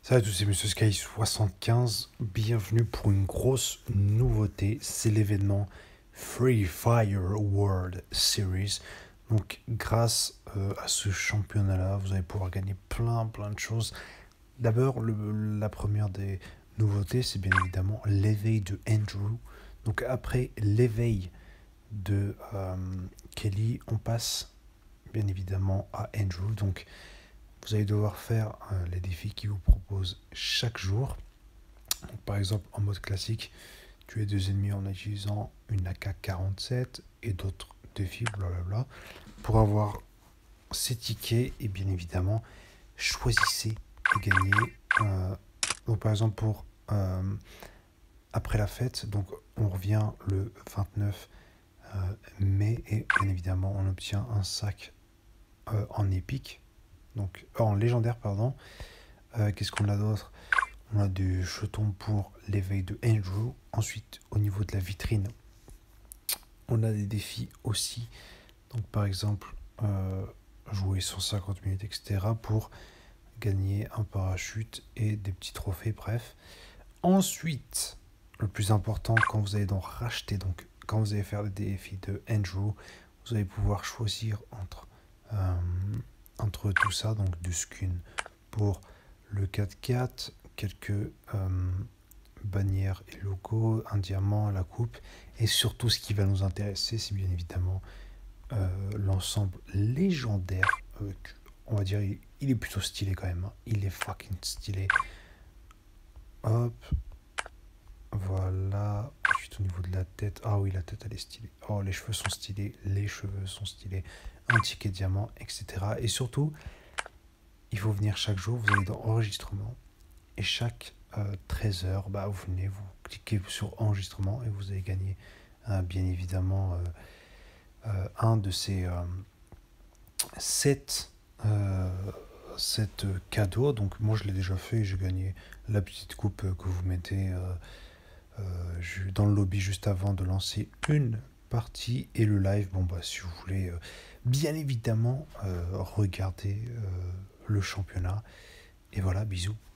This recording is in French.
Salut à tous, c'est Monsieur Sky75. Bienvenue pour une grosse nouveauté. C'est l'événement Free Fire World Series. Donc, grâce à ce championnat-là, vous allez pouvoir gagner plein de choses. D'abord, la première des nouveautés, c'est bien évidemment l'éveil de Andrew. Donc, après l'éveil de Kelly, on passe bien évidemment à Andrew. Donc, vous allez devoir faire les défis qu'il vous propose chaque jour. Donc, par exemple, en mode classique, tuer deux ennemis en utilisant une AK-47 et d'autres défis, blablabla. Pour avoir ces tickets, et bien évidemment, choisissez et gagnez. Donc, par exemple, pour après la fête, donc on revient le 29 mai et bien évidemment, on obtient un sac en épique. Donc, en légendaire, pardon. Qu'est-ce qu'on a d'autre? On a des jetons pour l'éveil de Andrew. Ensuite, au niveau de la vitrine, on a des défis aussi. Donc, par exemple, jouer 150 minutes, etc. pour gagner un parachute et des petits trophées, bref. Ensuite, le plus important, quand vous allez donc racheter, donc quand vous allez faire les défis de Andrew, vous allez pouvoir choisir entre tout ça, donc du skin pour le 4x4, quelques bannières et logos, un diamant, la coupe, et surtout ce qui va nous intéresser, c'est bien évidemment l'ensemble légendaire. On va dire, il est plutôt stylé quand même, hein. Il est fucking stylé. Hop, voilà. Ensuite, au niveau de la tête, ah oui, la tête elle est stylée. Oh, les cheveux sont stylés, un ticket diamant, etc. Et surtout, il faut venir chaque jour, vous allez dans enregistrement, et chaque 13 heures, bah, vous venez, vous cliquez sur enregistrement et vous allez gagner bien évidemment un de ces 7 cadeaux. Donc moi je l'ai déjà fait et j'ai gagné la petite coupe que vous mettez dans le lobby juste avant de lancer une partie et le live. Bon bah si vous voulez bien évidemment regarder le championnat. Et voilà, bisous.